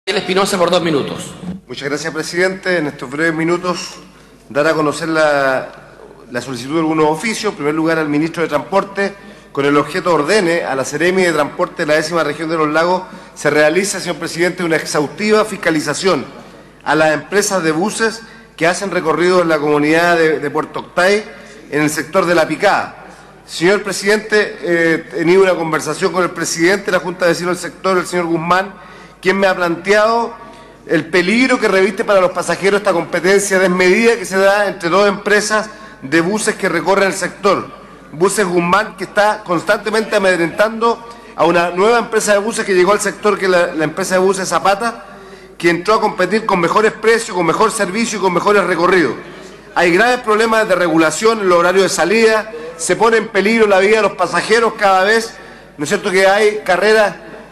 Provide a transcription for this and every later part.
Espinosa por 2 minutos. Muchas gracias, presidente. En estos breves minutos dar a conocer la solicitud de algunos oficios. En primer lugar, al ministro de Transporte, con el objeto ordene a la Seremi de Transporte de la 10ª región de los Lagos se realiza, señor presidente, una exhaustiva fiscalización a las empresas de buses que hacen recorridos en la comunidad de Puerto Octay, en el sector de La Picada. Señor presidente, he tenido una conversación con el presidente de la Junta de Vecinos del sector, el señor Guzmán, quien me ha planteado el peligro que reviste para los pasajeros esta competencia desmedida que se da entre dos empresas de buses que recorren el sector. Buses Guzmán, que está constantemente amedrentando a una nueva empresa de buses que llegó al sector, que es la empresa de buses Zapata, que entró a competir con mejores precios, con mejor servicio y con mejores recorridos. Hay graves problemas de regulación en los horarios de salida, se pone en peligro la vida de los pasajeros cada vez, ¿no es cierto?, que hay carreras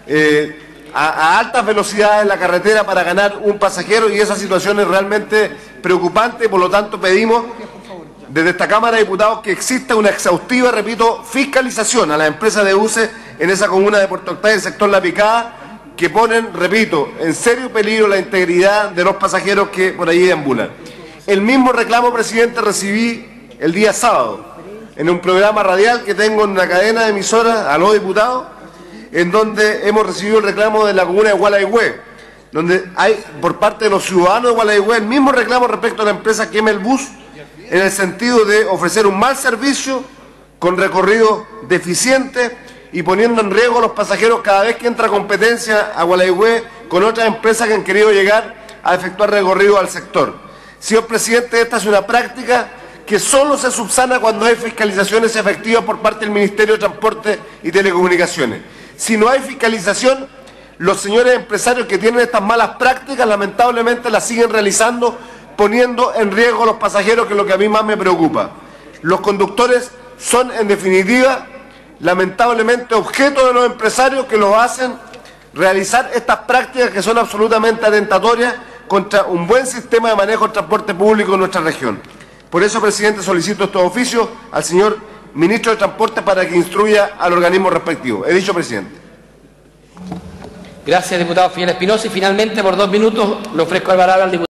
a altas velocidades en la carretera para ganar un pasajero, y esa situación es realmente preocupante. Por lo tanto, pedimos desde esta Cámara de Diputados que exista una exhaustiva, repito, fiscalización a las empresas de buses en esa comuna de Puerto Octay, el sector La Picada, que ponen, repito, en serio peligro la integridad de los pasajeros que por allí deambulan. El mismo reclamo, presidente, recibí el día sábado en un programa radial que tengo en una cadena de emisoras a los diputados, en donde hemos recibido el reclamo de la comuna de Gualeguay, donde hay por parte de los ciudadanos de Gualeguay el mismo reclamo respecto a la empresa Kemmel Bus, en el sentido de ofrecer un mal servicio con recorrido deficiente y poniendo en riesgo a los pasajeros cada vez que entra competencia a Gualeguay con otras empresas que han querido llegar a efectuar recorrido al sector. Señor presidente, esta es una práctica que solo se subsana cuando hay fiscalizaciones efectivas por parte del Ministerio de Transporte y Telecomunicaciones. Si no hay fiscalización, los señores empresarios que tienen estas malas prácticas lamentablemente las siguen realizando, poniendo en riesgo a los pasajeros, que es lo que a mí más me preocupa. Los conductores son, en definitiva, lamentablemente objeto de los empresarios que los hacen realizar estas prácticas que son absolutamente atentatorias contra un buen sistema de manejo del transporte público en nuestra región. Por eso, presidente, solicito estos oficios al señor ministro de Transporte para que instruya al organismo respectivo. He dicho, presidente. Gracias, diputado Fidel Espinosa. Y finalmente, por 2 minutos, le ofrezco la palabra al diputado.